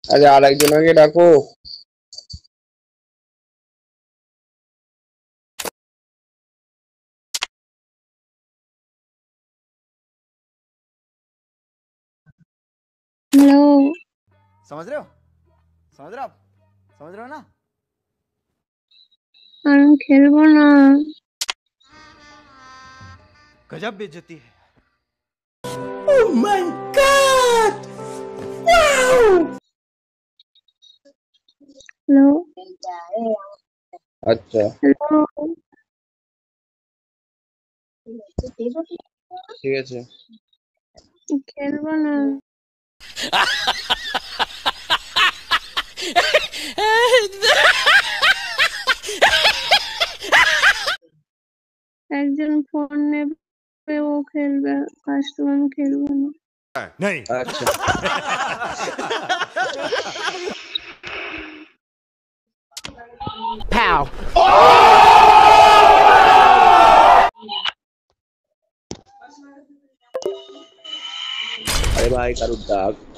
আরে আরেকজনকে ডাকো। हेलो। समझ रहे हो आप समझ रहे हो ना। আমি খেলবো না। गजब बेइज्जती है। Oh my god. হ্যালো আচ্ছা হ্যালো। ঠিক আছে। খেলবো না। একজন ফোন নেবে, ও খেলবে, কাস্টমার, আমি খেলবো না। नहीं। আচ্ছা Pow। আরে ভাই কারুর ডাক।